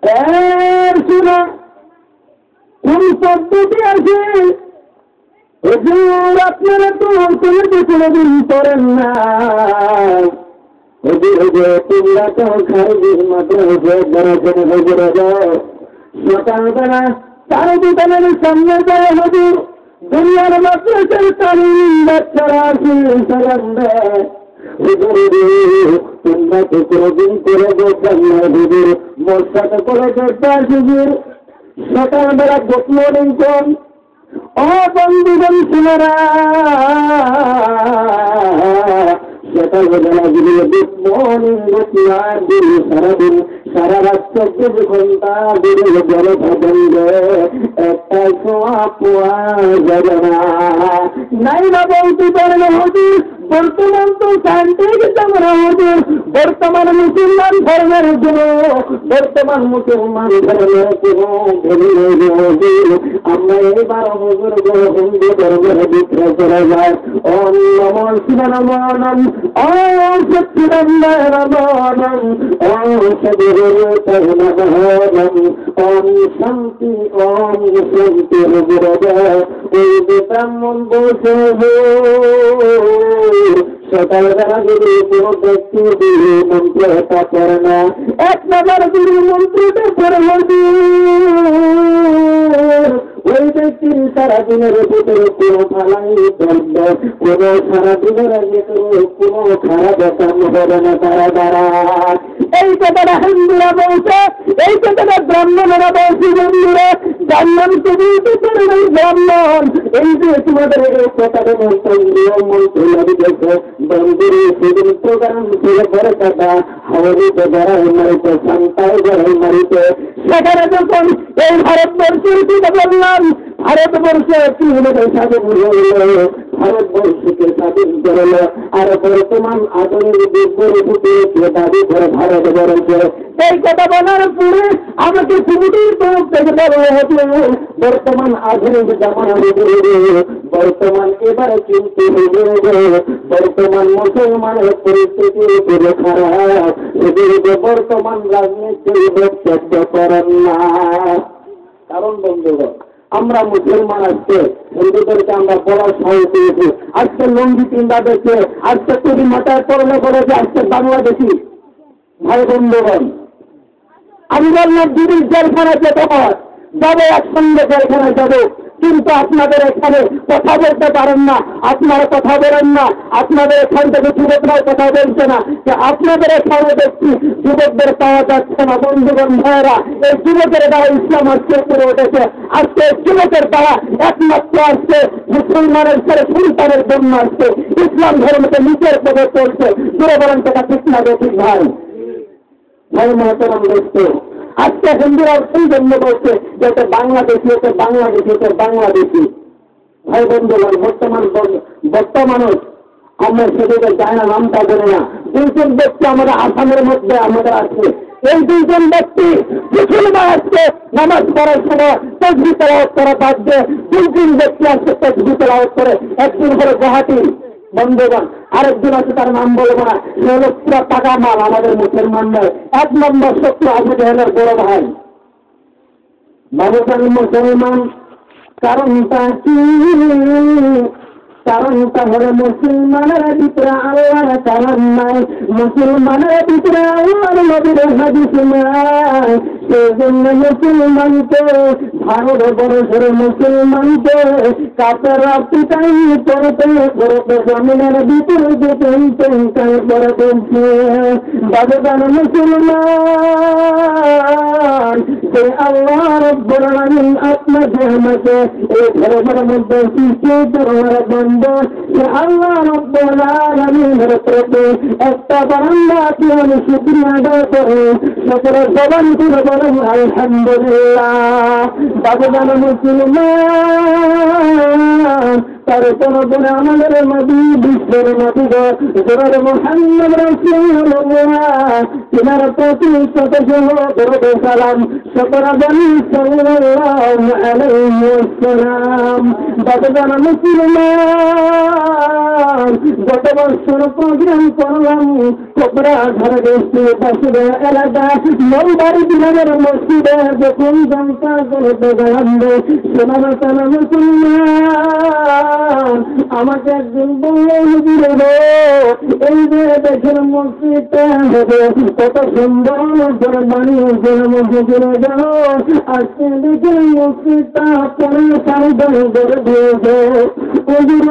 এর শুনো কোন পদ্ধতি আছে? হুজুর আপনারা তো অন্তরে কোনোদিন করেন না। হুজুর তোমরা তো খারিজের মাত্র হুজুর সকালবেলা তার দোকানের সামনে যায় হুজুর দুনিয়ার মাদ্রাসার তালিম বাচ্চারা আসে সালাম দেয়। হুজুর তোমরা তো কোনোদিন করে দেখবেন না হুজুর, বর্ষাটা করে দেখবেন হুজুর। সকালবেলা গুড মর্নিং কোন ও বন্ধুগণ শুনেরা, সকালবেলা গুলি গুড মর্নিং দিন সারাদিন সারা রাত 24 ঘন্টা দিনে জল বন্ধ, একটা সোয়া পোয়া যাবে না। নাই না বলতে পারে না হুজুর, বর্তমান তো সাইন্টিফিক আমরা হুজুর, বর্তমান মুসলমান ধর্মের জন্য, বর্তমান মুসলমান ধর্মের জন্য আমরা এবার হুজুর হিন্দু ধর্মের বিক্রয় করা যায়। ওম নমঃ শিবায়, ওম সচ্চিদানন্দম, ওম সদগুরু নমঃ, ওম শান্তি, ওম শান্তি হুজুর। এই যে ব্রাহ্মণ বসে সকালবেলা যদি কোনো ব্যক্তি গুরু মন্ত্রটা করে না, 1 নম্বর গুরু মন্ত্রটা করে ওই ব্যক্তির সারাদিনের ভিতরে কোনো ভালাই দ্বন্দ্ব, কোনো সারাদিনের কোনো খারাপ কাম হবে না তারা দ্বারা। এই কথাটা হিন্দুরা বলছে, এই কথাটা ব্রাহ্মণরা বলছে। বন্ধুরা ব্রাহ্মণ তুমি ব্রাহ্মণ, এই যে তোমাদের এই কথাটা মন্ত্র লাগিয়েছে বন্ধুরে, সেদিন প্রোগ্রাম ছিল বড় কথা হাওড়িতে বেড়াই মারিতে, শান্তায় বেড়াই মারিতে। সেখানে যখন এই ভারতবর্ষের কথা বললাম, ভারতবর্ষে কি হলো স্বাধীন হল, ভারতবর্ষকে স্বাধীন করল, আর বর্তমান আধুনিক বিজ্ঞানীকে দাবি করে ভারতবর্ষে। এই কথা বলার পরে আমাকে কুমিটির তরফ থেকে বলা হতো বর্তমান আধুনিক জামানা বর্তমান এবারে কিন্তু বর্তমান মুসলমানের পরিস্থিতি খুবই খারাপ, এদেরকে বর্তমান রাজনীতি বক্তব্য করেন না। কারণ বন্ধুগণ আমরা মুসলমান আজকে হিন্দুদেরকে আমরা বলার সাহস পেয়েছি, আজকে লঙ্গি চিন্তা দেখছে, আজকে তুমি মাথায় পড়লে করেছে, আজকে বাংলাদেশি ভাই বন্ধুগণ। আমি বললাম দিদির জেলখানায় যেতে হয়, যাবে একসঙ্গে জেলখানায় যাবো, কিন্তু আপনাদের এখানে কথা বলতে পারেন না, আপনারা কথা বলেন না, আপনাদের এখান থেকে যুবকরাও কথা বলছে না, যে আপনাদের এখানে দেখছি যুবকদের পাওয়া যাচ্ছে না। বন্ধুগণ ভাইয়েরা, এই যুবকের দ্বারা ইসলাম আজকে উপরে উঠেছে, আজকে যুবকের দ্বারা একমাত্র আসছে মুসলমানের ছেলে সুলতানের জন্য আসছে, ইসলাম ধর্মকে নিচের পদে চলছে। জুড়ে বলেন সেটা ঠিক না ঠিক ভাই? ভাই মহতরম দোস্ত, আজকে হিন্দুরা সেই জন্য বলছে যে এটা বাংলাদেশি, এটা বাংলাদেশি, এটা বাংলাদেশি। ভাই বন্ধুগণ বর্তমানে আমরা সেদিকে যায় না, নামটা জানি না। 2জন ব্যক্তি আমাদের আসামের মধ্যে আমাদের আছে, এই 2জন ব্যক্তি মুসলমান আসছে নামাজ পড়ার সময় তাসবিহ তেলাওয়াত করা বাদ দিয়ে 2জন ব্যক্তি আসছে তাসবিহ তেলাওয়াত করে। একদিন হলো গুয়াহাটি বন্ধুগণ, আরেকজন আছে তার নাম বলবো না, সে হলো পুরো টাকা মাল আমাদের মুসলমানদের 1 নম্বর শত্রু আবু জাহেলের বড় ভাই। বাবুজান মুসলমান কারণটা কি? কারণটা হলো মুসলমানের ভিতরে আল্লাহর কালাম নাই, মুসলমানের ভিতরে আল্লাহর নবীর হাদিস নাই। সেই জন্য মুসলমানকে, ভারতবর্ষের মুসলমানকে কাপেরা পিটাই করতে করতে জমিনের ভিতরে যে টেনশন করে বলছে। বাবুজান মুসলমান, যে আল্লাহ রাব্বুল আলামিন আপনাদের আমাকে এই ধর্মের মধ্যে সৃষ্টি করার বন্ধ, যে আল্লাহ রাব্বুল আলামিনের প্রতি একটা বান্দা আপনি শুকরিয়া আদায় করে সকল জবান তুলে বলেন আলহামদুলিল্লাহ। বাবুজান মুসলমান, তার কোন গুণে আমাদের নবী, বিশ্বের নবী জনাব মুহাম্মদ রাসূলুল্লাহ, তিনার প্রতি শত দরুদ সালাম সকল বলি সাল্লাল্লাহু আলাইহি ওয়াসাল্লাম। বাবুজান মুসলমান, গত বছর প্রোগ্রাম করলাম কোপরা ঘরে বসে বসে এলাকা নলবাড়ি বিভাগের মসজিদে যখন জনতা করতে গেলাম শোনানো শোনা মুসলমান আমাকে একদিন বললো হুজুর এই যে দেখেন মসজিদটা হবে কত সুন্দর করে বানিয়েছেন মসজিদে যাও আজকে দেখেন মসজিদটা পরে সাবধান করে দিয়েছে হুজুর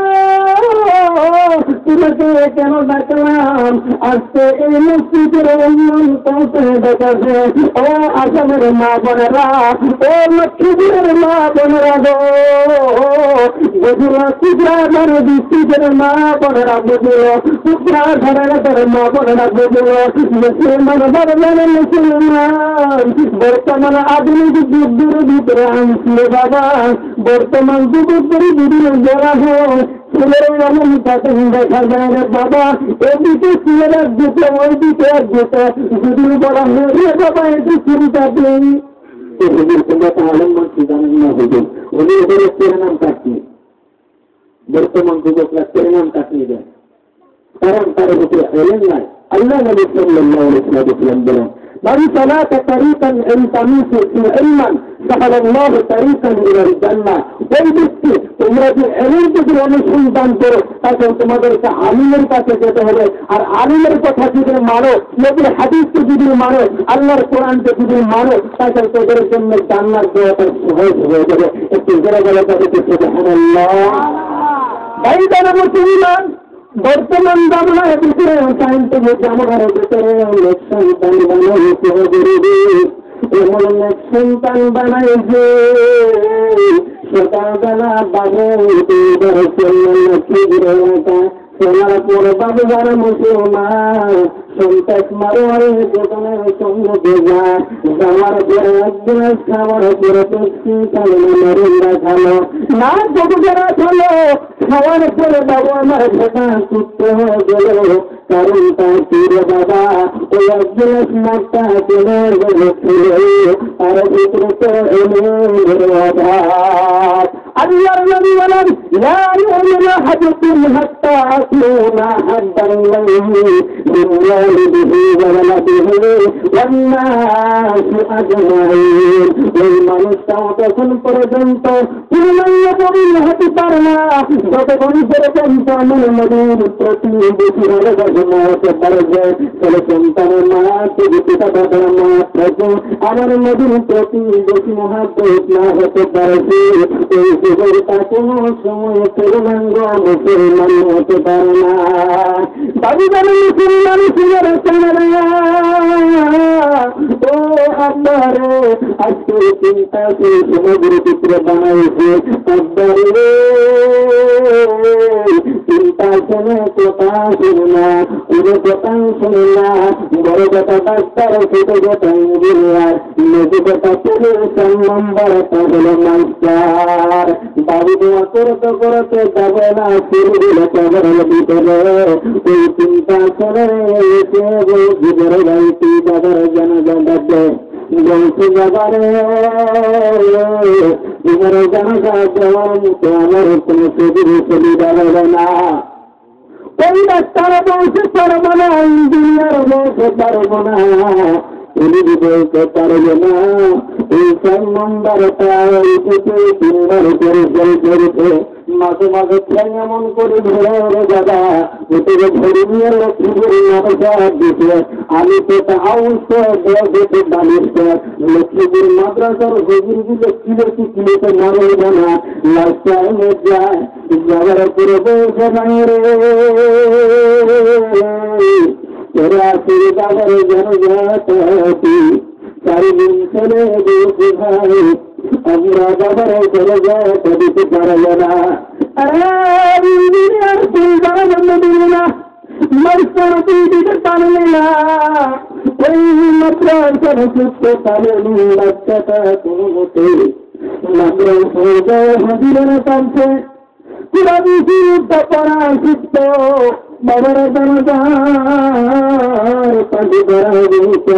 তোমাকে কেন ডাকলাম আজকে এই মসজিদের উন্নয়ন করতে দেখাছে ও আসামের মা বোনেরা ও লক্ষ্মীপুরের মা বোনেরা গো বুঝলো কুকড়াঘর ডিস্ট্রিক্টের মা বোনেরা বুঝলো কুকড়াঘরের মা বোনেরা বুঝলো মুসলমান বড় মুসলমান বর্তমান আধুনিক যুদ্ধের ভিতরে আনছিল বাবা বর্তমান যুগের ভিতরে জোড়া হয় ছেলের এমন কাছে দেখা যায় না বাবা এদিকে ছেলের এক দিকে ওইদিকে এক দিকে যদি বলা হয়ে বাবা এটি চিন্তা নেই তোমরা তাহলে মানছি জানেন না হুজুর উনি ওদের নাম কাটিয়ে বর্তমান যুবকরা নাম কাটিয়ে দেয় কারণ তার ভিতরে এলেন নাই আল্লাহ নবী সাল্লাল্লাহু আলাইহি ওয়াসাল্লাম বলেন من سلك طريقا يلتمس فيه علما سهل الله طريقا الى الجنه ওই ব্যক্তি তোমরা যে এলেন যদি অনুসন্ধান করো তাহলে তোমাদেরকে আলিমের কাছে যেতে হবে আর আলিমের কথা যদি মানো নবীর হাদিসকে যদি মানো আল্লাহর কোরআনকে যদি মানো তাহলে তোদের জন্য জান্নাত দেওয়াটা সহজ হয়ে যাবে একটু জোরে জোরে বলতে সুবহানাল্লাহ ভাইরা মুসলমান বর্তমান বাংলার ভিতরে সাইন্টিফিক জামার ভিতরে সন্তান বানাইছে এমন সন্তান বানাইছে সকালবেলা বাবু সোনার পরে বাবু যারা মুসলমান সন্তাস মারোয়ারে দোকানের সঙ্গে যায় যাওয়ার পরে একদিন খাওয়ার পরে পেছি খালো মেরিন্দা খালো না যুবকেরা খালো খাওয়ার পরে বাবু আমার সেটা সুস্থ হয়ে গেল কারণ তার তীরে বাবা ওই একদিন স্মার্টটা চলে গেছিল তার ভিতরে তো এনে অভাব আল্লাহর নবী বলেন লা ইউমিনু আহাদুকুম হাত্তা আকুনা হাদ্দান লাহি বিওয়ালিদিহি ওয়া ওয়ালাদিহি ওয়ান নাসি আজমাইন এই মানুষটাও তখন পর্যন্ত পূর্ণাঙ্গ পরিণত হতে পারে না যতক্ষণ পর্যন্ত আমার নবীর প্রতি বেশি ভালোবাসা হতে পারবে তাহলে সন্তানের মা থেকে পিতা বাবার মা থেকে আমার নবীর প্রতি বেশি মহাব্বত না হতে পারবে এই জীবনটা কোনো সময় পূর্ণাঙ্গ মুসলমান হতে পারে না বাবু জানেন মুসলমান সুন্দর ও আল্লাহরে আজকে চিন্তা করে সমগ্র চিত্র বানাইছে আব্বারে চিন্তা শুনে কথা শুনে না পুরো কথা শুনে না বড় কথা ডাক্তার ছোট কথা ইঞ্জিনিয়ার নদী কথা পুলিশ নম্বর হলো মাস্টার বাবু দোয়া করতে করতে যাবে না শুরু দিলে কবরের ভিতরে ওই চিন্তা করে জীবনে গাইতি বাবার জানাজা ডাকবে বলছে বাবারে জীবনে জানাজা দেওয়ার মতো আমার কোনো সুবিধে সুবিধা হবে না ওই ডাক্তার বলতে পারবো না ইঞ্জিনিয়ার বলতে পারবো না উনি বলতে পারবে না এই 4 নম্বরটা ওই থেকে 3 বার করে ফেল করেছে মাঝে মাঝে এমন করে ধরে দাদা ওটাকে ধরে নিয়ে লক্ষ্মীপুরে নবসা দিতে আমি তো হাউস দিতে বানিয়েছে লক্ষ্মীপুর মাদ্রাসার হুজুরগুলো কিলোতে মারবে না লাস্ট টাইমে যায় যাওয়ার পরে বলছে নাই রে তোরা তুই বাবার জনজাতি 4 দিন চলে গেছে ভাই আমরা বাবার জনজাতি দিতে পারবো না ইঞ্জিনিয়ার তুই বাবার দিল না মাস্টার তুই দিতে পারলে না ওই মাদ্রাসার সুস্থ পারেনি বাচ্চাটা কোনোমতে মাদ্রাসা হাজিরা কাছে পুরা বিশুদ্ধ পড়া শিখত বাবার জনজার পাশে দাঁড়াবে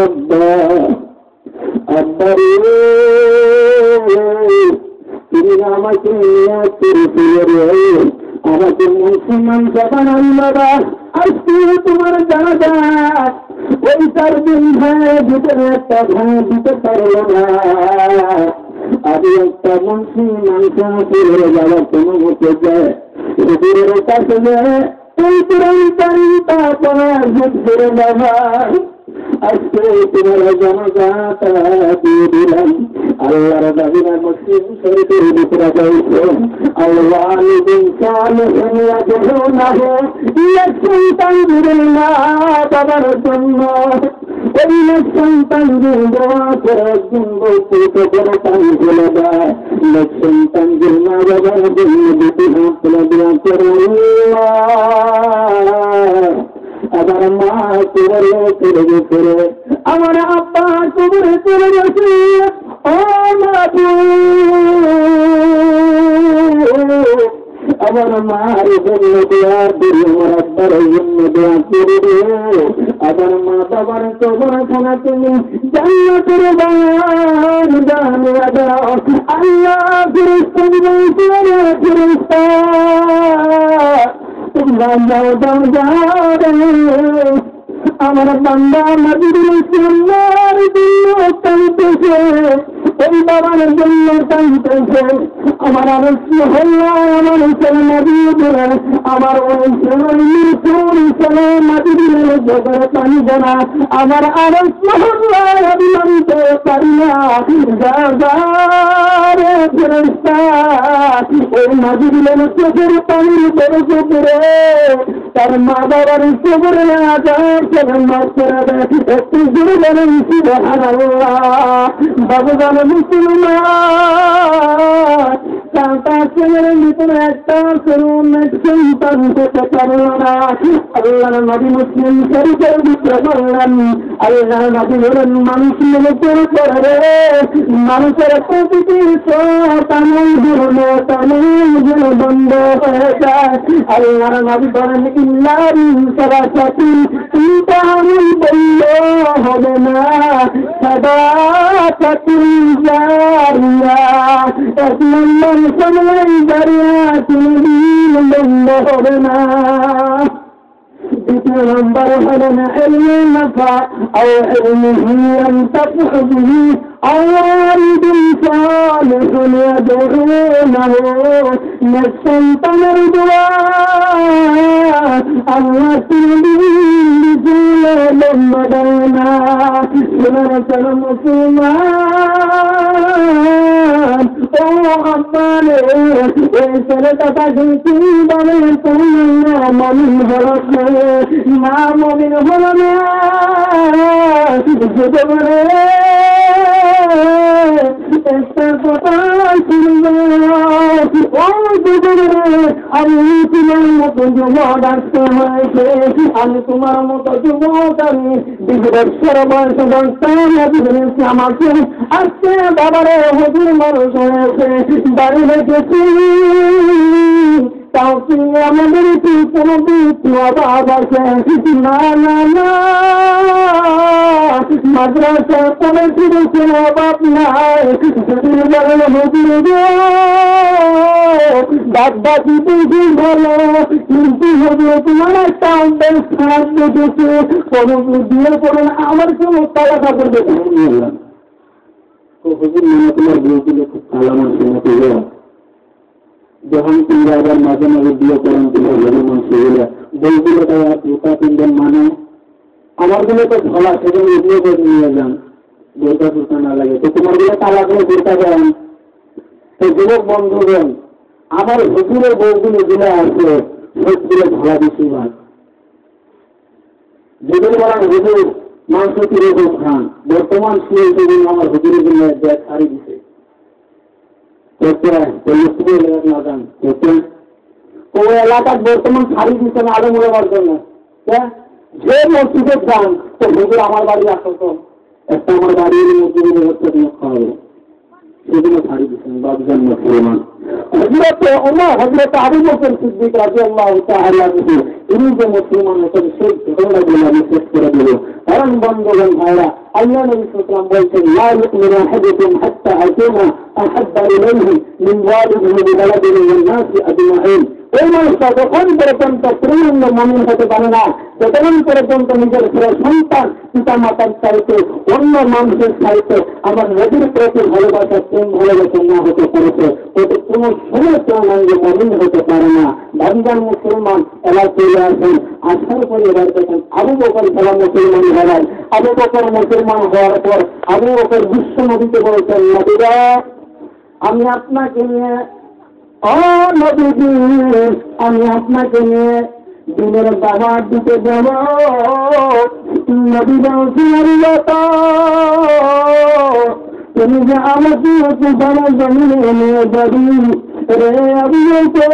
আব্বারে তুমি আমাকে আমাকে মুসলমান বানান বাবা, আজকে তোমার জানাজা ওই 4 দিন ভাই ভিতরে একটা ভাই দিতে পারলো না। আমি একটা মুসলমান ফিরে যাওয়ার কোনো মতো যায় হুজুরের কাছে এই পুরানটা পড়া ফিরে বাবা, আজকে তোমার জানাজাটা দিয়ে দিলাম। আল্লাহর নবীর মুসলিম শরীফের ভিতরে বলছে আল্লাহ লিন সালিহিন ইয়াজুনাহু ইয়াসতানজিরুল মা বাবার জন্য ওই সন্তানদের দোয়া করে বলতে করে তানজিল দেয় সন্তানদের মা বাবার জন্য দুটি হাত দোয়া করে আমার মা কবরে চলে গেছে, আমার আব্বা কবরে চলে গেছে, ও মাবু আমার মার জন্য দোয়া করি, আমার আব্বার জন্য দোয়া করে দিও। আমার মা বাবার কবরখানা তুমি জান্নাতের বাগান বানিয়ে দাও। আল্লাহ ফেরেশতা বলছে ফেরেশতা তোমরা যাও যাও যাও আমার বান্দা নবীর ইসলামের জন্য কাঁদতেছে, ওই বাবার জন্য কাঁদতেছে। আমার আরস্য হল আমার নবী দিলেন, আমার ওই ছেলে নবী দিলেন জগৎ পানি জানা, আমার আরস্য হল আমি মানতে পারি না। যারে ফেরেশতা ওই নবী দিলেন চোখের পানির বেরোতে পেরে তার মা বাবার চোখের আজাদ একটু জোরে বলেন সুবহানাল্লাহ। বাবুগান মুসলমান তার ছেলের ভিতরে একটা সন্তান হতে পারল না। আল্লাহর নবী মুসলিম শরীফের ভিতরে বললেন, আল্লাহর নবী বলেন মানুষ মৃত্যুর পরে মানুষের প্রতিটি তামিল বন্ধ হয়ে যায়। আল্লাহর নবী বলেন ইল্লাহি সালাসাতি তিনটা আমল বন্ধ হবে না, সাদাকাতুল জারিয়া এক নম্বর সময় জারিয়া কোনদিন বন্ধ হবে না। দ্বিতীয় নম্বর হলো না ইলমে নাফা আও ইলমিহি ইয়ানতাফু বিহি আও ওয়ালিদুন সালিহুন ইয়াদউনাহু সন্তানের দোয়া আল্লাহ না মুসলমান ও আব্বারে এই ছেলেটা তাকে কি বলে না মমিন হল না মমিন হল না যেতে পারে একটা কথা শুনবে ও আমি তোমার মতো যুবক আসতে হয়েছে, আমি তোমার মতো যুবক আমি 20 বছর বয়স বলতে আমাকে আজকে বাবারে হুজুর মানুষ হয়েছে বাড়ি রেখেছি, তাও কি আমাদের কোনো অভাব আছে? না না না মাদ্রাসা কলেজ কোনো অভাব নাই। যদি বলেন হুজুর দাদা দিদি ভালো কিন্তু হুজুর তোমার একটা সাহায্য দিচ্ছে কোনো দিয়ে করুন আমার কোনো তালাকা করবে হুজুর মনে তোমার বইগুলো খুব ভালো মানুষ মতো যখন তোমরা আবার মাঝে মাঝে বিয়ে করেন তোমার ভালো মানুষ বইগুলো তারা জোতা কিনবেন মানে আমার গুলো তো ভালো সেখানে বিয়ে করে নিয়ে যান বইটা জোতা না লাগে তো তোমার গুলো তালা করে জোতা দেন। তো যুবক বন্ধুগণ আমার হুজুরের বউগুলো যেটা আছে সবগুলো ভাড়া বেশি ভাগ যেগুলো বলেন হুজুর মাংস কিনে খান বর্তমান শুয়ে সেদিন আমার হুজুরের জন্য ব্যাগ হারিয়ে দিছে ও এলাকার বর্তমান শাড়ি দিচ্ছে না আলো মূল্যবার জন্য যে মসজিদে যান তো হুজুর আমার বাড়ি আসো তো একটা আমার বাড়ির মসজিদের ব্যবস্থা তুমি খাওয়াবে সেগুলো শাড়ি দিচ্ছেন বাবুজান মুসলমান হজরতে ওমর হজরতে আবু বকর সিদ্দিক রাদিয়াল্লাহু তাআলা তিনি যে মুসলমান হতেন সেই ঘটনাগুলো আমি শেষ করে দেব। কারণ বন্ধুগণ ভাইরা আল্লাহ নবী সাল্লাল্লাহু আলাইহি ওয়াসাল্লাম বলছেন লা ইউমিনু আহাদুকুম হাত্তা আকুনা আহাব্বা ইলাইহি মিন ওয়ালিদিহি ওয়া ওয়ালাদিহি ওয়ান নাসি আজমাইন। এই মানুষটা যখন পর্যন্ত পূর্ণ মুমিন হতে পারে না, যতক্ষণ পর্যন্ত নিজের সন্তান পিতা মাতার চাইতে অন্য মানুষের চাইতে আমার নদীর প্রতি ভালোবাসা প্রেম ভালোবাসা না হতে পেরেছে, ওদের কোনো সময় কেউ যে মুমিন হতে পারে না। ভাইজান মুসলমান এরা চলে আসেন, আসার পরে এবার দেখেন আবু বকর যারা মুসলমান হলেন, আবু বকর মুসলমান হওয়ার পর আবু বকর বিশ্ব নবীকে বলছেন, নবীরা আমি আপনাকে নিয়ে নবীজি আমি আপনাকে নিয়ে দিনের দাওয়াত দিতে যাব। নবী তুমি যে আমাকে তুফানের জমিনে নিয়ে যাবি রে আবু বকর,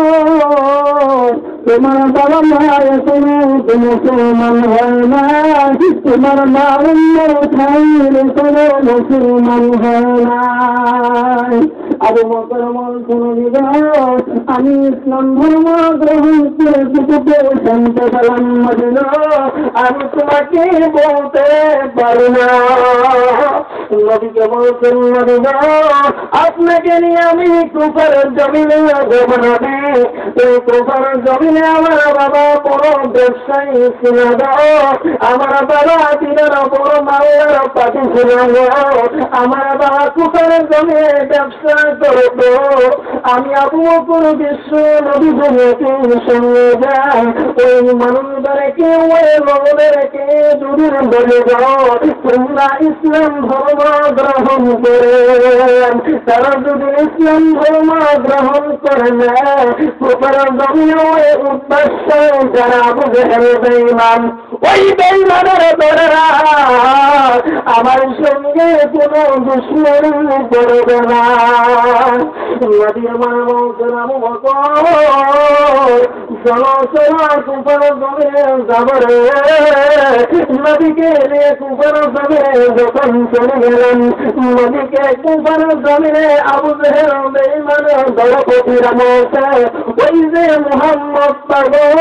তোমার বাবা মা এখনো মুসলমান হয় না, তোমার মা অন্য খাইলে কোনো মুসলমান হয় না। আবু বকর বলছেন, আমি ইসলাম ধর্ম গ্রহণ করে দুটোকে শান্তি পেলাম মদিনা, আমি তোমাকে বলতে পারি না। নবীকে বলছেন, নবীরা আপনাকে নিয়ে আমি কুফারের জমিনে যাব নবী, এই কুফারের জমিনে আমার বাবা বড় ব্যবসায়ী ছিল, আমার বাবা দিনের বড় মায়ের পাখি ছিল, আমার বাবা কুফারের জমিনে ব্যবসা করব। আমি আবু বকর বিশ্ব নবী ভূমিকে সঙ্গে যাই, ওই মানুষদেরকে ওই লোকদেরকে দূরের বলে যাও তোমরা ইসলাম ধর্ম গ্রহণ করেন। তারা যদি ইসলাম ধর্ম গ্রহণ করে নেয়, কুফারের জমিনে ওই উদ্দেশ্য যারা আবু জেহেল বেঈমান, ওই বেঈমানের দরেরা আমার সঙ্গে কোনো দুশমনি করবে না। নবী আমার বলছেন, আবু বকর চলো চলো কুফারের জমিনে যাব রে। নবীকে নিয়ে কুফারের জমিনে যখন চলে গেলেন, নবীকে কুফারের জমিনে আবু জেহেল বেঈমানের দলপতিরা বলছে, ওই যে মুহাম্মদ পাগল,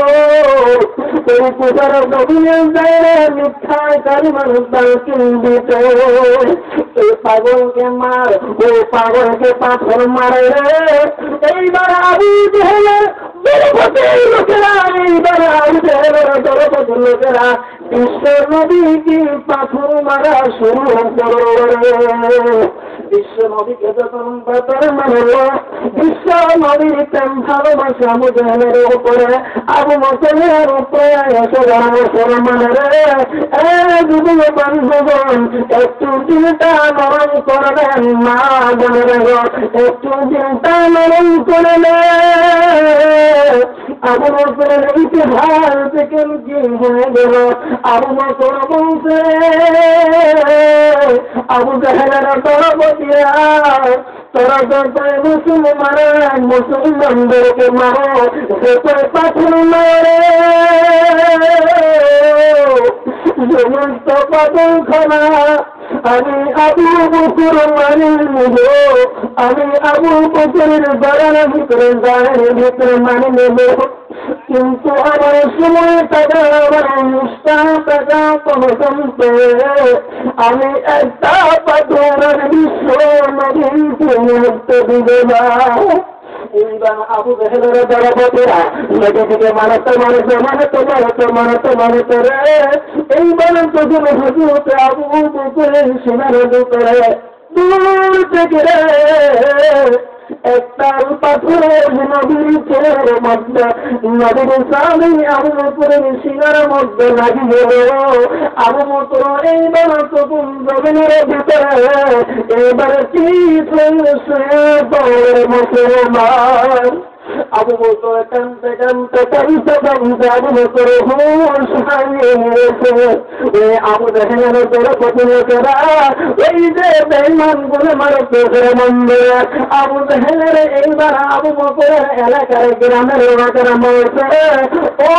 ওই কুফারের জমিনে যায় মিথ্যা কালিমার তালকিন দিতে, এই পাগলকে মার, ওই পাগলকে পাথর মারে রে। এইবার আবু জেহেলের দলপতির লোকেরা, এইবার আবু জেহেলের দলপতির লোকেরা বিশ্বের নবীকে পাথর মারা শুরু করে। বিশ্ব নবীকে যখন পাথর মারল, বিশ্ব নবীর প্রেম ভালোবাসা আবু জেহেলের উপরে, আবু বকরের উপরে এসে মুসলমানের যুবক বান্ধবন একটু চিন্তা নরম করবেন, মা বোনের একটু চিন্তা নরম করবেন। আবু বকরের ইতিহাস থেকে কি হয়ে গেল? আবু বকর বলছে, আবু জেহেলের দলপতিরা তোরা যতই মুসলমানদেরকে মারো, যতই পাথর মারে, সমস্ত পাথর খানা আমি আবু বকর মানি নেব, আমি আবু বকরের বাগানের ভিতরে গায়ের ভিতরে মানি নেব। কিন্তু আমার সময় টাকা, আমার নিষ্ঠা টাকা পর্যন্ত আমি একটা পাথরের বিশ্ব নদীকে মুক্ত দিব না। এইবার আবু জেহেলের দলপতিরা নদী থেকে মানতে মানতে মানতে মানতে মানতে মানতে রে, এইবার তখন হজরত আবু বকরের সিনার ভিতরে দূর থেকে রে একটা পাথরের নদীর ছেলের মধ্যে, নদীর স্বামী আবু বকরের সিনার মধ্যে লাগি গেল। আবু বকর এইবার তখন জমিনের ভিতরে এবারে মুসলমান। আবু বকর টানতে টানতে টানতে টানতে আবু বকর হুঁশ হারিয়ে নিয়েছে। আবু জেহেলের দলপতি লোকেরা এই যে বেঈমান গুলো মারতে মন্দিরে, আবু জেহেলের এইবার আবু বকরের এলাকার গ্রামের লোকেরা বলছে, ও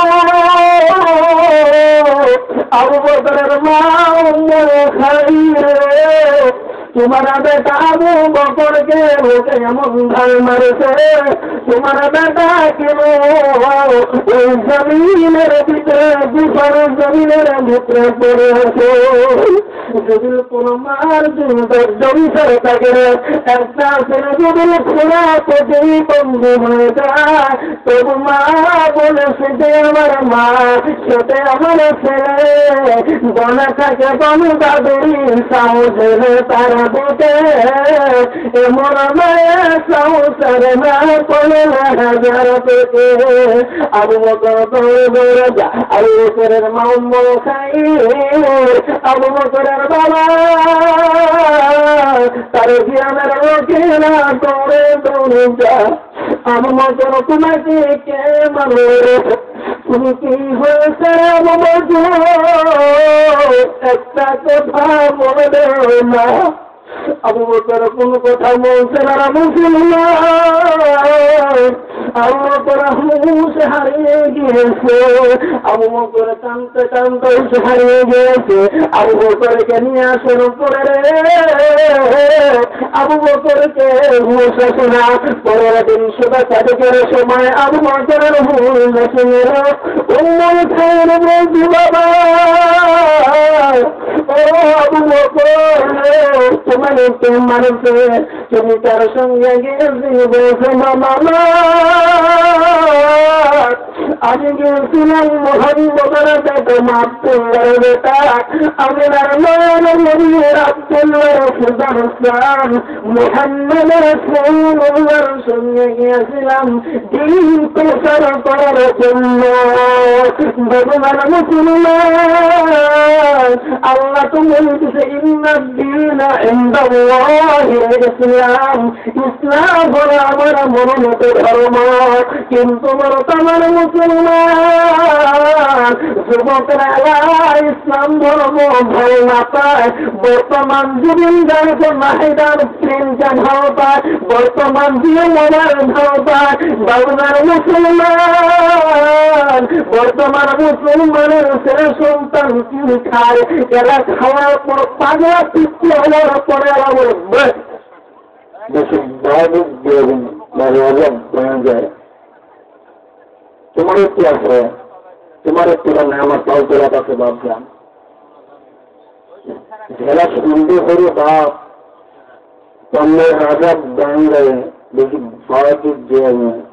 আবু বকরের মা খাইয়ে তোমার বেটা আবু বকরকে লোকে এমন ঢাল মারেছে, তোমার বেটা কেন ওই জমিনের ভিতরে বিফর জমিনের ভিতরে পড়েছে। যদি কোনো মার জমিসের থাকে একটা ছেলে যদি খোলা পেটেই বন্ধু হয়ে যায়, তবু মা বলে সেটে আমার মা, সেটে আমার ছেলে বনে থাকে বনু দাদুরি সাহসের তারা বুকে এমন মায়ের সাহসের না করে হাজার থেকে। আবু বকর দৌড়ে দৌড়ে যা, আবু বকরের মা উম্মে খাইর, আবু বকরের বাবা তার গ্রামের লোকেরা দৌড়ে দৌড়ে যা, আবু বকর তোমাকে কে মারবে, তুমি কি হয়েছে আবু বকর একটা কথা বলে না। আবু বকর কোন কথা বলছে না, মুসলমান আবু বকর হুঁশ হারিয়ে গিয়েছে, আবু বকর কাঁদতে কাঁদতে হুঁশ হারিয়ে গিয়েছে। আবু বকরকে নিয়ে আসেন উপরে আবু বকরকে হুঁশ আসে না। পরের দিন সদা তাদের সময় আবু বকরের হুঁশ আসে না। উম্মে খাইর বলছি বাবা ও আবু বকর তোমাকে কে মারছে, তুমি তার সঙ্গে গিয়েছি বলছে মামা আমি গিয়েছিলাম মোহাম্মদের বেটা মাবতুল্লাহর বেটা আমিনার মায়ের নবীর আব্দুল্লাহ সুদারসান মুহাম্মদের রাসূলুল্লাহর সঙ্গে গিয়েছিলাম দিন প্রচার করার জন্য। ভগবান মুসলমান আল্লাহ তো বলতেছে ইন্নাদ দীনা ইনদাল্লাহিল ইসলাম, ইসলাম হলো আমার মনোনীত ধর্ম। কিন্তু বর্তমান মুসলমান যুবকরা ইসলাম ধর্ম ভালো না পায়, বর্তমান যুবকদের মাহিদার প্রেমকে ভালো পায়, বর্তমান জীবনের ভালো পায়। বাংলার মুসলমান বর্তমান মুসলমানের ছেলে সন্তান কি খায়, এরা খাওয়ার পর পাগলা পিছু হওয়ার পরে এরা বলবে তোমার একটু আছে, তোমার একটু আমার পাল তোলা কাছে ভাবলাম ঝেলা শুনতে করে বাপ তন্নে রাজা দান দেয় বেশি ভাড়াটি দিয়ে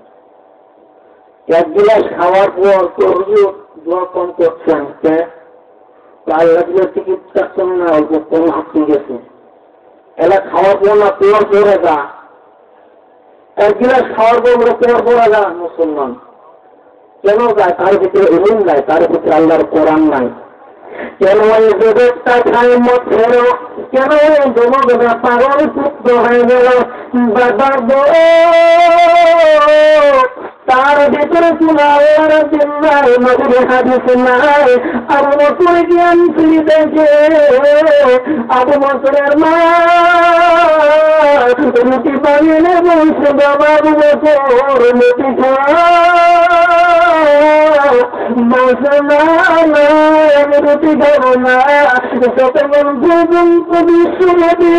এক গিলাস খাওয়ার পর দোয়া কম করছেন তার লাগলে চিকিৎসার জন্য অল্প কম হাঁপিয়ে গেছে। এলা খাওয়ার পর না পেয়ার পড়ে যা, এক গিলাস খাওয়ার পর পেয়ার পড়ে যা। মুসলমান কেন যায়? তার ভিতরে ইলম নাই, তার ভিতরে আল্লাহর কোরআন নাই। কেন এই জগৎটা খায় মত ফেরো, কেন এই জগৎটা পাগল পুত্র হয়ে গেল বাবা গো, তার ভিতরে তোমার চিন্তায় নবীর হাদিস নাই। আবু বকর জ্ঞান ফিরে দেখে আবু বকরের মা রুটি বানিয়ে বলছে বাবা আবু বকর রুটি রুটি খাবো না। যতক্ষণ পর্যন্ত বিশ্বনবী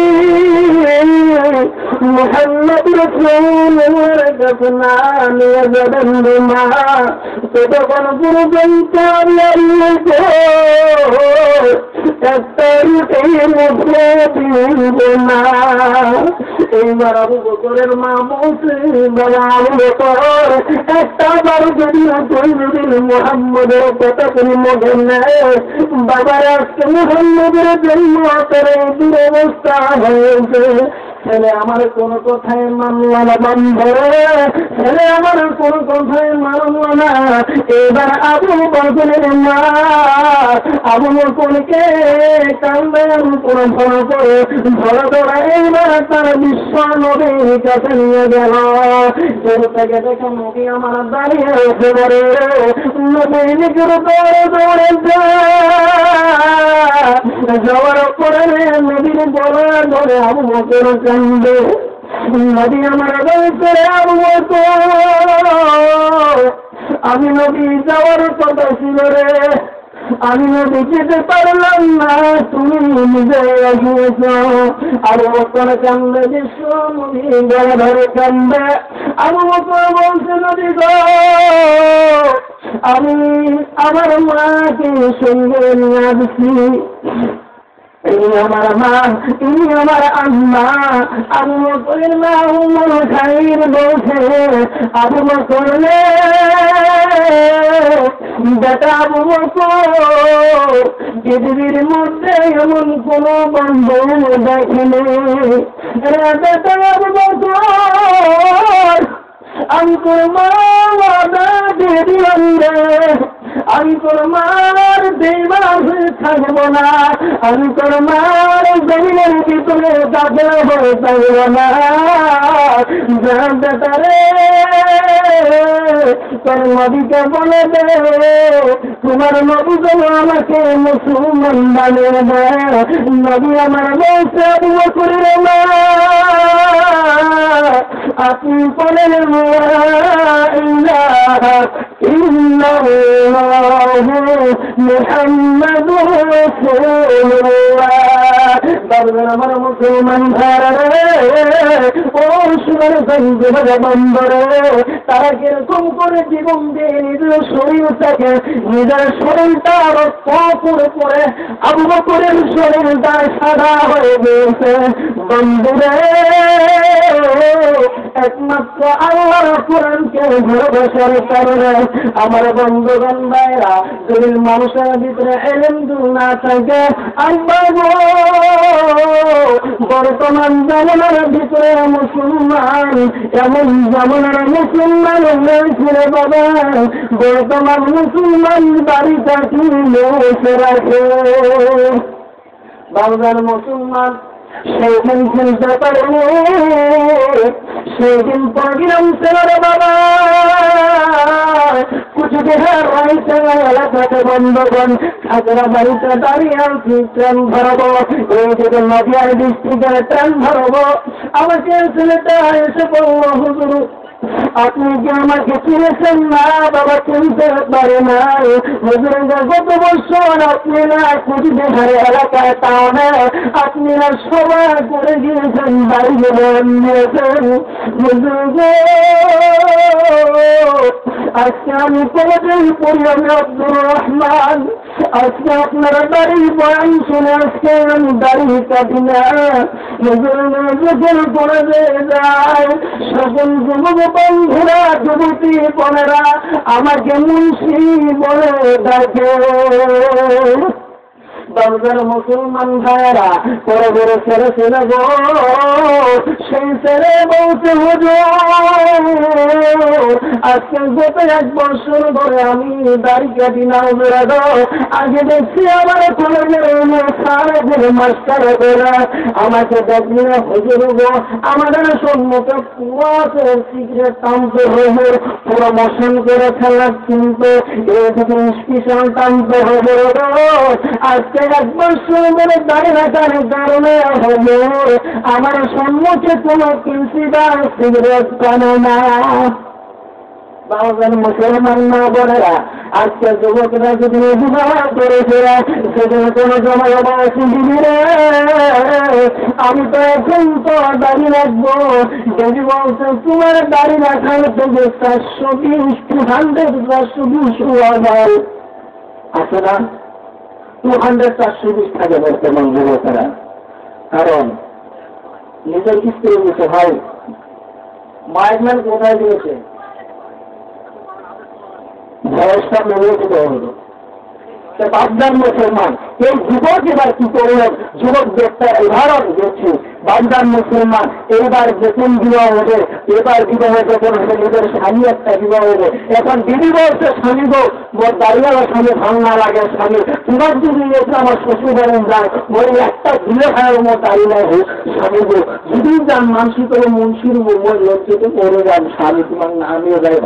মুহাম্মদ রাসূলুল্লাহর কাছে না নিয়ে যাবেন মা, ততক্ষণ পর্যন্ত একটা রুটি মুখে দিব না। এইবার আবু বকরের মা বলছে বাবা আবু বকর একটা বার যদি মুহাম্মদের কথা তুমি মনে নেয়, বাবার আজকে মুহাম্মদের জন্য করে দুরবস্থা হয়েছে। ছেলে আমার কোন কথায় মানল না বান্ধবে, ছেলে আমার কোন কথায় মানল না। এবার আবু বকরের মা আবু বকরকে কান্দান করে ভরা করে ভরা করে এইবার তার বিশ্ব নবীর কাছে নিয়ে গেল। দূর থেকে দেখে নবী আমার দাঁড়িয়ে উঠে পড়ে, নবীর নিকট দৌড়ে যাওয়ার পরে নবীর বলা ধরে আবু বকর কান্দে। নবী আমার বলছে আবু বকর আমি নবী যাওয়ার কথা ছিল রে, আমি নবী যেতে পারলাম না, তুমি নিজে গিয়েছ। আবু বকর কান্দে, বিশ্ব নবী গলা ধরে কান্দে। আবু বকর বলছে, নবী গো, আমি আমার মাকে সঙ্গে নিয়ে আসছি, ইনি আমার মা, ইনি আমার আম্মা। আবু বকরের মা উম্মুল খাইর বলছে, আবু বকর রে বেটা আবু বকর, পৃথিবীর মধ্যে এমন কোন বন্ধু দেখিনি রে বেটা আবু বকর, আমি তোর মা দিয়ে দিলাম রে, আমি তোর মার বেঈমান হয়ে থাকবো না, আমি তোর মার জমিনের ভিতরে দাদা হয়ে থাকবো না। বেটা রে তোর নবীকে বলে দে, তোমার নবী যেন আমাকে মুসলমান বানিয়ে দেয়। নবী আমার বলছে, আবু বকরের মা আপনি বলেন মুহাম্মাদুর রাসূলুল্লাহ। আমার মুসলমান ভাইরা ও সুরের সঙ্গে বন্ধরে, তারা কিরকম করে জীবন দিয়ে নিজের শরীরটাকে, নিজের শরীরটা রক্ত করে আবু বকরের শরীরটা সাদা হয়ে গেছে। বন্ধুরে একমাত্র আল্লাহর কোরআনকে ভালোবাসার কারণে আমার বন্ধুগণ ভাইরা, যদি মানুষের ভিতরে এলেম না থাকে, আল্লাহ বর্তমান জামানার ভিতরে মুসলমান এমন জামানার মুসলমান হয়েছিল বাবা, বর্তমান মুসলমান বাড়িটা কি বসে রাখে বাংলার মুসলমান সেই দিন চিনতে পারেনি, সেই দিন প্রোগ্রাম ছিল রে বাবা। কুচবিহার এলাকাতে বন্ধগণ খাজরা বাড়িতে দাঁড়িয়ে আছি, ট্রেন ধরবো, এই দিকে নদিয়ার ডিস্ট্রিক্টের ট্রেন ধরবো। আমাকে ছেলেটা এসে বললো, হুজুর আপনি কি আমাকে চিনেছেন না? বাবা চিনতে পারে না। হুজুর গত বছর আপনি না কুচবিহার এলাকায় টাউনে আপনি না সভা করে গিয়েছেন, বাড়ি নিয়েছেন। হুজুর আজকে আমি কোনদিন পড়ি, আমি আব্দুর রহমান, আজকে আপনার বাড়ির বয়ান শুনে আজকে আমি দাড়ি কাটি না। হুজুর যখন করে যায় সকল যুবক বন্ধুরা, যুবতী বোনেরা আমাকে মুন্সি বলে ডাকে। বাংলার মুসলমান ভাইরা বড় বড় ছেলে ছেলে গো, সেই ছেলে বলতে হুজুর আজকে গত 1 বছর ধরে আমি দাড়ি কাটি না হুজুর গো। আগে দেখছি আমার কলেজের সারাদিন মাস্টার বলে আমাকে দেখলি না হুজুর গো, আমাদের সম্মুখে পুরো সিগারেট টানতে হুজুর, পুরো মোশন করে ফেলার কিন্তু এদিকে স্পেশাল টানতে হুজুর গো। আজকে 1 বছর ধরে দাঁড়িয়ে রাখার কারণে হুজুর আমার সম্মুখে কোনো প্রিন্সিপাল সিগারেট টানে না। বাংলার মুসলমান না বোনেরা, আজকে যুবকরা যদি বিবাহ করে ফেরা, সেখানে কোনো জমা বয়সী দিবি রে, আমি তো এখন তো দাঁড়িয়ে রাখবো। যদি বলছে তোমার দাঁড়িয়ে রাখার থেকে 420 আছে না, 200-420 থাকে বর্তমান যুবকেরা। কারণ নিজের স্ত্রী বলছে, ভাই মায়ের ম্যান কোথায় দিয়েছে, বয়সটা মেরে দিতে হলো। বাগদান মুসলমান এই যুবক এবার কি করল, যুবক একটা উদাহরণ দিচ্ছি। বাগদান মুসলমান এইবার যেদিন বিবাহ হবে, এবার বিবাহ যখন হবে নিজের স্বামী একটা বিবাহ হবে। এখন দিদি বলছে স্বামী গো, মোর দাঁড়িয়ে স্বামী ভাঙনা লাগে, স্বামী তোমার যদি এসে আমার শ্বশুর বাড়ি যায়, বলে একটা দিলে খাওয়ার মোট দাঁড়িয়ে লাগে স্বামী গো, যদি যান মানসি করে মুন্সির মোর লজ্জিত করে যান স্বামী তোমার নামিয়ে যায়।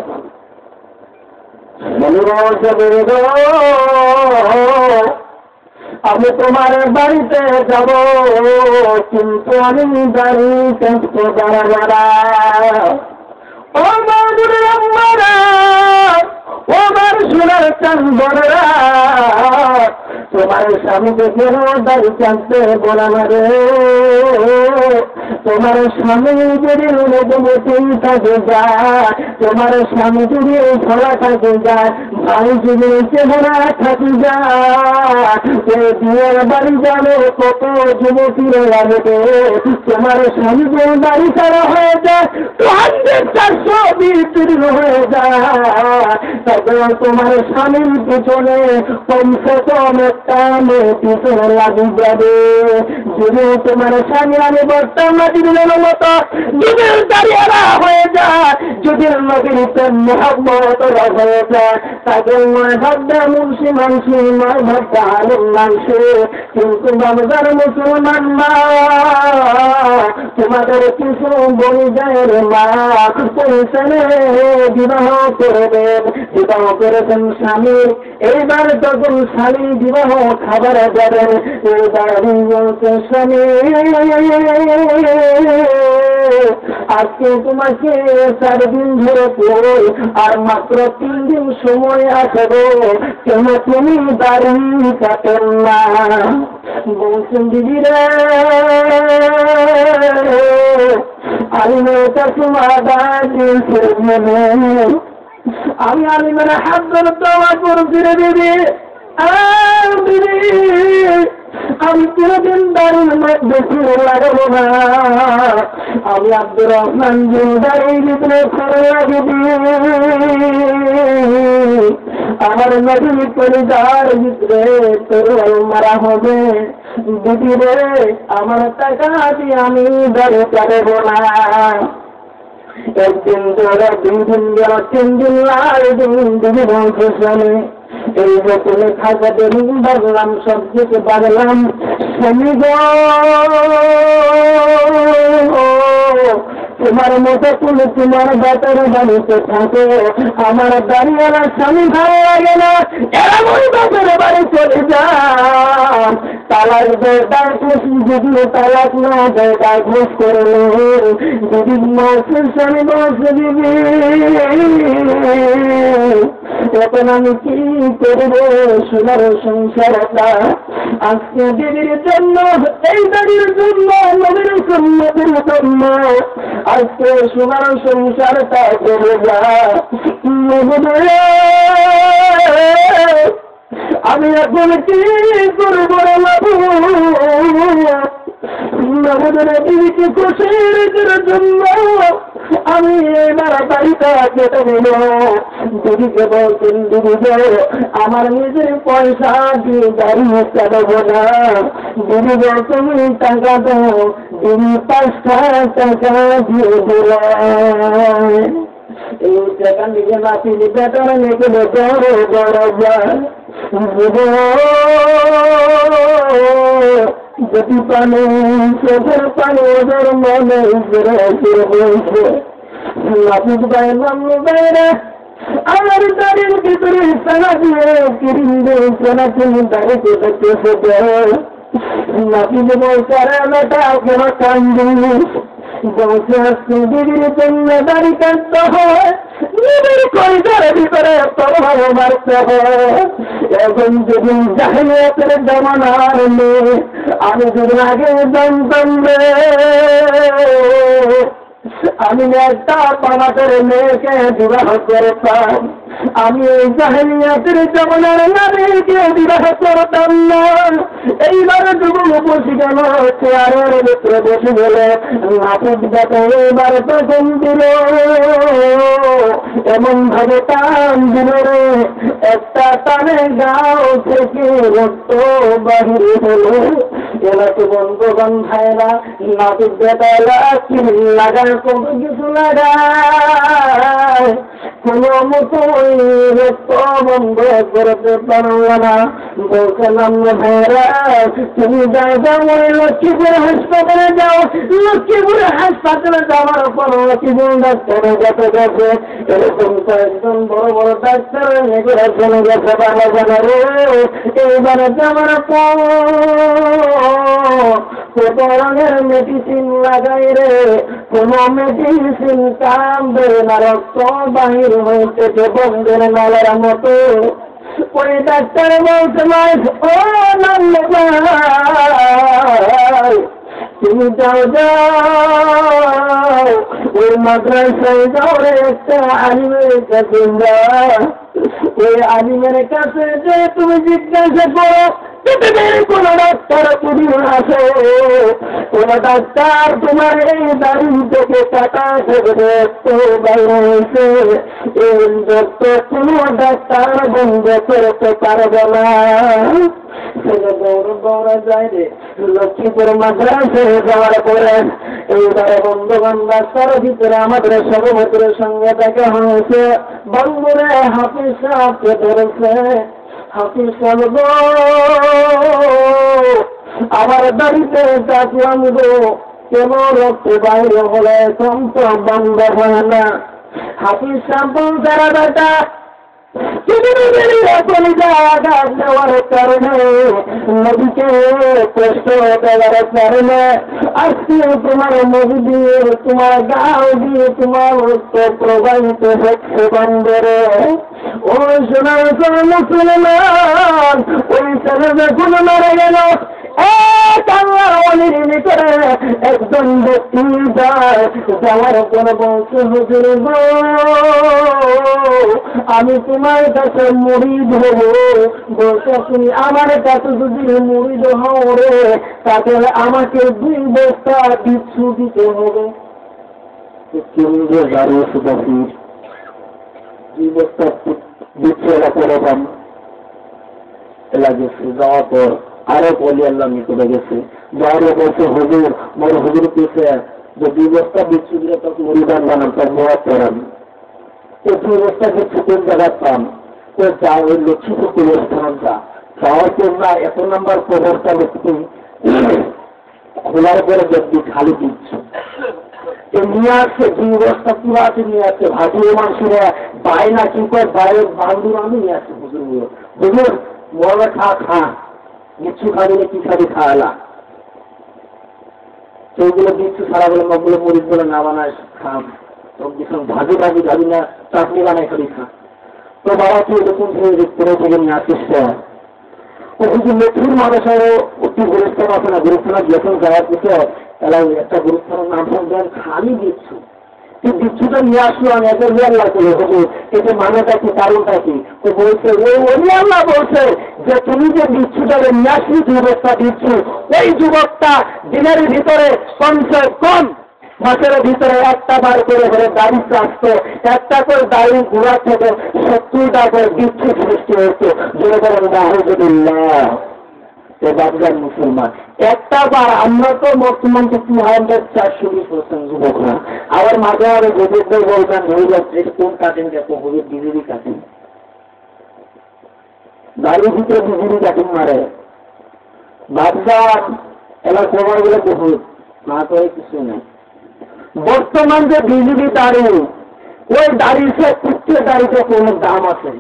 আমি তোমার বাড়িতে যাব, কিন্তু আমি বাড়িতে ও ও আমার সোনার চাঁদরা, তোমার স্বামীকে কেন দাড়ি কাটতে বলা না রে? তোমার স্বামী যদি রুমে থাকে যায়, তোমার স্বামী যদি ফলা থাকে যায়, ভাই যদি চেহারা থাকে যায়, বিয়ের বাড়ি যাবে কত যুবতীরা লাগবে। তোমার স্বামী যে বাড়ি ছাড়া হয়ে যায়, 420 হয়ে যায়, তবে তোমার স্বামীর পিছনে কমসে কম একটা মেয়ে পিছনে লাগি যাবে। যদি তোমার স্বামী আমি বর্তমান দিনের মতো যুগের দাঁড়িয়েরা হয়ে যায়, যুগের নবীর মোহাম্মদ হয়ে যায়, তাকে নয় ভাবটা মুন্সি মানসি, নয় ভাবটা আলম মানসি, কিন্তু বাবদার মুসলমান মা তোমাদের কিছু বলি যায় রে মা, পরিচনে বিবাহ করে দেন। বিবাহ করেছেন স্বামী, এইবার যখন স্বামী বিবাহ খাবার যাবেন, এইবার বলছে স্বামী আজকে তোমাকে 4 দিন ধরে পড়ে আর মাত্র 3 দিন সময় আসবে, কেন তুমি দাড়ি কাটেন না? বলছেন দিদি রে আলিমের তোমার দাড়ি আমি আলিমের হাত ধরে তোমার করছি রে দিদি। আমি কোনদিন দাঁড়িয়ে বেশি লাগাবো না, আমি আব্দুর রহমান দাঁড়িয়ে ভিতরে করে লাগবি। আমার নদী পরিবার ভিতরে তোর মারা হবে দিদি রে, আমার টাকা দিয়ে আমি দাঁড়িয়ে পারবো না। একদিন ধরে 2 দিন গেল, 3 দিন লাল দিন দিদি বলছে স্বামী এই যে তুমি খাজা দেরি বাড়লাম, সব দিকে বাড়লাম, স্বামী গো তোমার মতো তুমি তোমার বেটার বাড়িতে থাকো, আমার দাঁড়িয়েলা স্বামী ভালো লাগে না, এরা ওই বেটার বাড়ি চলে যান। তালাক দেয় ডাইভোর্স, যদি তালাক না দেয় ডাইভোর্স করে দিদি মাসের স্বামী বসে দিবি। এখন আমি কি করবো সোনার সংসারটা? আজকে দিদির জন্য, এই দাদির জন্য, নবীর সুন্নতের জন্য আজকে সোনার সংসারটা চলে যায়। আমি এখন কি করবো দিদিকে খুশির জন্য আমি এবার বাড়িটা কেটে নিল। দিদিকে বলছেন দিদি আমার নিজের পয়সা দিয়ে দাঁড়িয়ে কাটবো না। দিদি বল তুমি টাকা দাও, দিদি 5টা টাকা দিয়ে দিল। এই টাকা নিয়ে নাতি বেটার নিয়ে বড় বড় যদি পানি চোখের পানি ওদের মনে বলছে নাপিত বাইর নামলো বাইরে আমার দাঁড়ির ভিতরে সারা দিয়ে কিরিন্দে সোনা তুমি দাঁড়িয়ে দেখতে নাপিত বলছে আরে বেটা কেন কান্দি? বলছে আজকে দিদির জন্য দাঁড়ি কাটতে হয়, নিজের কলিজার ভিতরে প্রভাব মারতে হয়। এখন যদি জাহিলিয়াতের জমানার মেয়ে আমি যদি আগে জানতাম আমি একটা পানাতের মেয়েকে বিবাহ করতাম, আমি এই জাহিলিয়াতের জমানার নারীকে বিবাহ করতাম না। এইবার যুবক বসে গেল, চেয়ারের ভিতরে বসে গেল, নাপিত বেটা এবার তখন দিল, এমন ভাবে টান দিল রে একটা টানে গাও থেকে রক্ত বাহির হলো। এলাকে বন্ধুগণ ভাইরা নাপিত বেটা লাগার কোনো কিছু লাগায় কোনো মতো রক্ত বন্ধ করতে পারবো না। বলছিলাম ভাইরা তুমি যাও যাও ওই লক্ষ্মীপুর হাসপাতালে যাও, লক্ষ্মীপুরে হাসপাতালে যাওয়ার পর লক্ষ্মীপুর ডাক্তারের কাছে গেছে, এরকম কয়েকজন বড় বড় ডাক্তারের নিকটে চলে গেছে, ভালো জানা রে এইবারে যাওয়ার পর কত রঙের মেডিসিন লাগাই রে, কোন মেডিসিন কাম দেবে না, রক্ত বাহির হইতেছে বন্ধের নালার মতো। ওই ডাক্তার বলছে ও নন্দ ভাই তুমি যাও যাও ওই মাদ্রাসায় যাও রে, একটা আলিমের কাছে যাও, ওই আলিমের কাছে যে তুমি জিজ্ঞাসা করো পৃথিবীর কোন ডাক্তার তুমি আসে, কোন ডাক্তার তোমার এই দাড়ি থেকে কাটা থেকে রক্ত বাইরে হয়েছে, এই রক্ত কোনো ডাক্তার বন্ধ করতে পারবে না। দৌড়া যায় রে লক্ষ্মীপুর মাদ্রাসায় যাওয়ার পরে এইবারে বন্ধুবান রাস্তার ভিতরে আমাদের সভাপতির সঙ্গে দেখা হয়েছে। বন্ধুরে হাফিজ সাহেবকে ধরেছে, হাফিজ সাহেব আবার দাঁড়িতে ডাকলাম গো, কেন রক্ত বাইরে হলে কন্ত বন্ধ হয় না। হাফিজ সাহেব যারা বেটা দেওয়ার কারণে নদীকে কষ্ট দেওয়ার কারণে আজকে তোমার নদী দিয়ে তোমার গাও দিয়ে তোমার রক্ত প্রবাহিত হচ্ছে বন্ধরে। ওই সোনার মুসলমান ওই ছেলে যখন মারা গেল একজন ব্যক্তি যায় যাওয়ার পর বলছে হুজুর গো আমি তোমার কাছে মুরিদ হব, বলছে তুমি আমার কাছে যদি মুরিদ হও রে তাহলে আমাকে 2 বস্তা বিচ্ছু দিতে হবে। 2 বস্তা বিচ্ছু এলাকার গেছে। যাওয়ার পর আরো বলি আল্লাহ নিকটে গেছে, যাওয়ার বলছে হুজুর মোর হুজুর পেয়েছে যে 2 বস্তা বিচ্ছু দিলে তখন মুড়িদান বানান তার মোয়া করান। এই 2 বস্তা বিচ্ছু কোন জায়গায় পান? তো যা ওই লক্ষ্মীপুর কুলস্থান যা যাওয়ার পর না 1 নম্বর প্রবর্তন খোলার পরে দেখবি খালি দিচ্ছ নিয়ে আসছে 2 বস্তা পুরাতে নিয়ে আসছে। ভাজিয়ে মানুষেরা বাইনা কি করে বাইরের বান্ধব আমি নিয়ে আসছে হুজুর হুজুর মরবে খা বিচ্ছু খাবি কি খাবি খাওয়ালা সেইগুলো বিচ্ছু সারা বলে মগগুলো মরিচ বলে না বানায় খাম ভাজি খাবি না চাটনি বানায় খাবি খা। তো বাবা তুই এরকম করে থেকে নিয়ে আসিস ও কিন্তু লক্ষ্মীর মানুষের অতি গুরুত্ব আছে না, গুরুত্ব না যখন যাওয়ার পিছনে এলাকায় একটা গুরুত্বের নাম দেন খালি বিচ্ছু। তুই বিচ্ছুটা নিয়ে আসলো আমি এত আল্লাহ করে হবো এতে মানেটা কি কারণটা কি? তো বলছে ওই আল্লাহ বলছে যে তুমি যে বিচ্ছুটাকে নিয়ে আসলি 2 বস্তা বিচ্ছু, ওই যুবকটা দিনের ভিতরে কমসে কম মাসের ভিতরে একটা বার করে ধরে দাড়ি আসতো, একটা করে দাড়ি ঘোরা থেকে 70টা করে বিচ্ছু সৃষ্টি হতো। জোরে বলেন আলহামদুলিল্লাহ। বাবজান মুসলমান একটা বার আমরা তো বর্তমান তো 420% যুবকরা আবার মাঝে মাঝে যুবকদের বলবেন হয়ে যাচ্ছে কোন কাটিং দেখো হবে বিজেপি কাটিং, দাড়ির ভিতরে বিজেপি কাটিং মারে। বাবজান এবার খবর গুলো বহুত না করে কিছু নেই। বর্তমান যে বিজেপি দাড়ি ওই দাড়ি সে প্রত্যেক দাড়িতে কোন দাম আছে।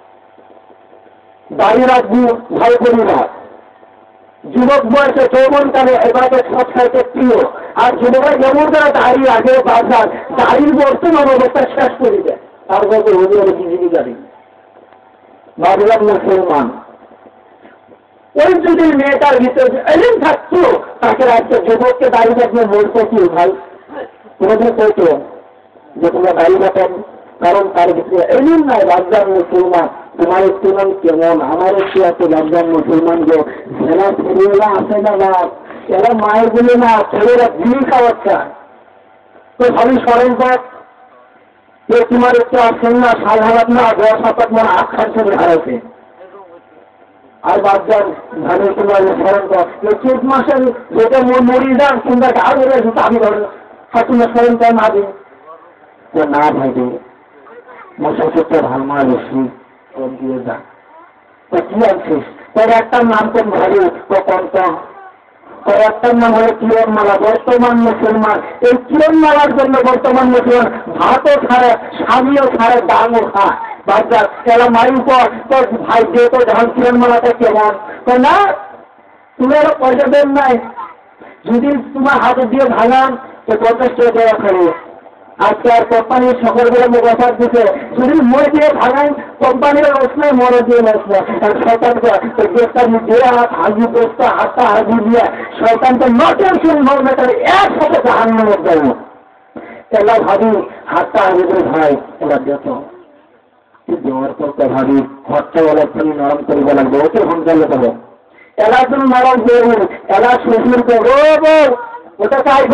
দাড়ি রাখবি ভাই পরিবার যুবক বয়সে যৌবনকালে এবারে সব সাইতে প্রিয়, আর যুবকের যেমন তারা দাড়ি আগে বাজার দাড়ির বর্তমান অবস্থা শেষ করে দেয় তারপর হলে বিজেপি গাড়ি বাবুলাম মুসলমান। ওই যদি মেয়েটার ভিতরে এলেন থাকতো তাকে একটা যুবককে দাড়ি রাখলে বলতো কি ভাই তোমাদের কইতো যে তোমরা দাড়ি রাখেন, কারণ তার ভিতরে এলেন নাই বাবজান মুসলমান তোমার একটু নাম কেমন আমার একটু আছে বাবজান মুসলমান গো যারা ছেলেরা আসে না বাপ এরা মায়ের গুলো না ছেলেরা বিড়ি খাওয়ার চায়। তো সবই স্মরণ কর যে তোমার একটু আসেন না সাধারণ না 10-7 মন 8 খাচ্ছে হারাতে। আর বাবজান ধানের তোমার স্মরণ কর চৈত মাসের যেটা মরি যান তোমরা আরো আমি ধরেন তোমার স্মরণ কর না দিন না ভাই দে মশা সত্যি ভাল মা বেশি দিয়ে যা কি আনছিস তোর একটা নাম কোন ভালো কখন একটার নাম হলো কিরণমালা। বর্তমান মুসলমান এই কিরণমালার জন্য বর্তমান মুসলমান ভাতও ছাড়ে, স্বামীও ছাড়ে, দামও খায়। বাচ্চা এরা মারির পর তোর ভাই দিয়ে তো যখন কিরণমালাটা কেমন না, তুমি আরো পয়সা দেন নাই, যদি তোমার হাতে দিয়ে ভাঙান তো 50 টাকা দেওয়া খাবে। আজকে আর কোম্পানির সকলগুলো মুখাফাত দিতে, যদি মই দিয়ে ভাঙাই কোম্পানির অবস্থায় মরে দিয়ে আসবে। আর শয়তানকে গ্রেফতারি দিয়ে হাজি বসতে হাতটা হাজি দিয়ে শয়তানকে নটেনশন মরবে, তাহলে একসাথে জাহান্নামে দেবো। এলা ভাবি হাতটা হাজি করে ভাই এলা দেখো দেওয়ার পর তো ভাবি ঘরটা বলে তুমি নরম করবে লাগবে, ওকে ভঙ্গালে দেবো। এলা তুমি নরম করবো, এলা শ্বশুর করবো ওটা চাইব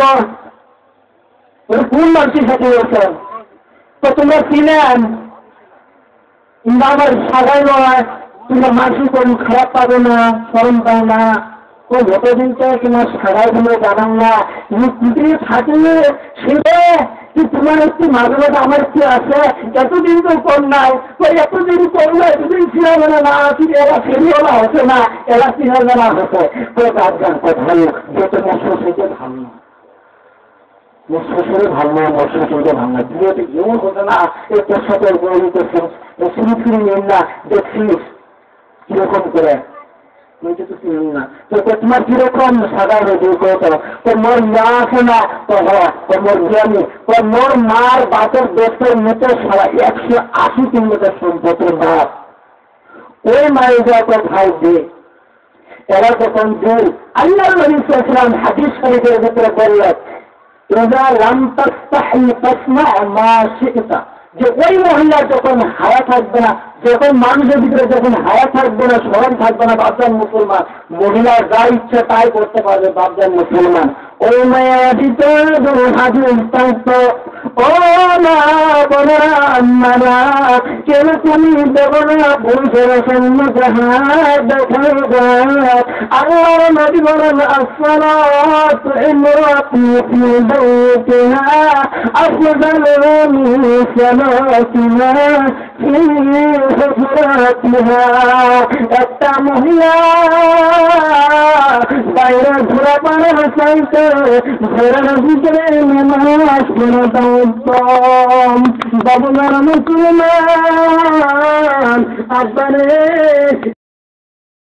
কোন মানুষের সাথে বলছেন তো তোমরা চিনেন কিন্তু আমার সাজাই নয়, তোমরা মানুষের কোন খারাপ পাবে না, শরম পাবে না। ওই যতদিন তো তোমার সাজাই গুলো জানান না, তুমি পৃথিবী থাকলে সেটা কি তোমার একটু মাঝে মাঝে আমার কি আছে, এতদিন তো কর নাই, ওই এতদিন করলে এতদিন ছিলাবে না, এরা ফেরিওলা হতো না, এরা চিনাবে না হতো। তো গাছ ভালো যেতে মশো সেটা ভালো না, শ্বশুরে ভালো না, মোর শ্বশুরকে ভালো না, তুই তো যেমন হতো না এই তোর সাথে বলতেছিস শুরু ফিরে নিন না, দেখছিস কিরকম করে তুই তো চিনি না, তো তোমার কিরকম সাদা হয়েছে তো মোর মা আছে না, তো মোর জ্ঞানী, তো মোর মার বাপের দেশের মতো সারা 180 কিলোমিটার সম্পত্তির বাপ, ওই মায়ের যা তোর ভাই দে। এরা যখন দূর আল্লাহ নবী সাল্লাল্লাহু আলাইহি ওয়াসাল্লাম হাদিস শরীফের ভিতরে বললেন ইযা লাম তাসতাহি ফাসনা মা শি'তা, যে ওই মহিলা যখন হায়া থাকবে না, যখন মানুষের ভিতরে যখন হায়া থাকবে না, স্মরণ থাকবে না, বাপজান মুসলমান মহিলা যা ইচ্ছা তাই করতে পারবে। বাপজান মুসলমান ওই মায়া ভিতরে হাদিস থাকতো, ও না বলা কেন তুমি দেব না বলছেন দেখা আল্লাহ নবী বলেন আসসালাতু ইমরাতি ফি বাইতিহা আফদালু মিন সালাতিহা ফি হুজরাতিহা। একটা মহিলা বাইরে ঘোরা পাড়ার চাইতে ঘরের ভিতরে নামাজ পড়াটা উত্তম। বাবুলার মুসলমান আব্বারে